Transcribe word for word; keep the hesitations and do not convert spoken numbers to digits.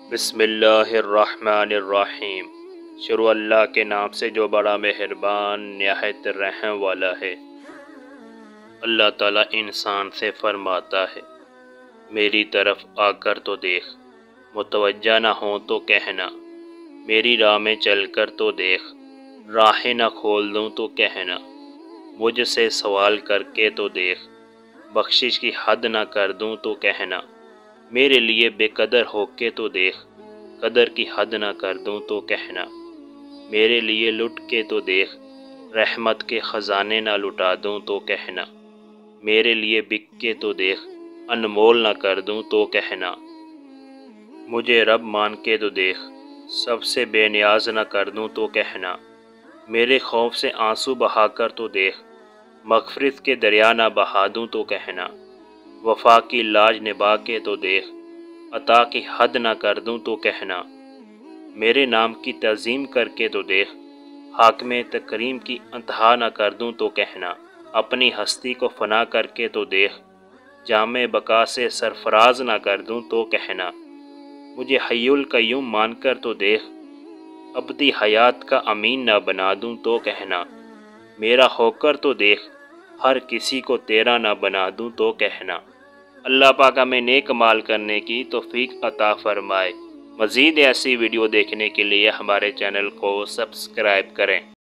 बिस्मिल्लाहिर्रहमानिर्रहीम। शुरू अल्लाह के नाम से जो बड़ा मेहरबान निहायत रहम वाला है। अल्लाह ताला इंसान से फरमाता है, मेरी तरफ आकर तो देख, मुतवज्जा न हो तो कहना, मेरी राह में चलकर तो देख, राहें न खोल दूँ तो कहना, मुझसे सवाल करके तो देख, बख्शिश की हद न कर दूँ तो कहना, मेरे लिए बेकदर होके तो देख, कदर की हद न कर दूँ तो कहना, मेरे लिए लुट के तो देख, रहमत के ख़जाने न लुटा दूँ तो कहना, मेरे लिए बिक के तो देख, अनमोल न कर दूँ तो कहना, मुझे रब मान के तो देख, सबसे बेनियाज न कर दूँ तो कहना, मेरे खौफ से आंसू बहाकर तो देख, मग़फ़िरत के दरिया न बहा दूँ तो कहना, वफ़ा की लाज निभा के तो देख, अता की हद न कर दूँ तो कहना, मेरे नाम की तज़ीम करके तो देख, हाकिम तकरीम की इंतहा न कर दूँ तो कहना, अपनी हस्ती को फ़ना करके तो देख, जामे बका से सरफराज न कर दूँ तो कहना, मुझे हय्युल क़य्यूम मान कर तो देख, अबदी हयात का अमीन न बना दूँ तो कहना, मेरा होकर तो देख, हर किसी को तेरा न बना दूँ तो कहना। अल्लाह पाक हमें नेक माल करने की तौफीक अता फ़रमाए। मज़ीद ऐसी वीडियो देखने के लिए हमारे चैनल को सब्सक्राइब करें।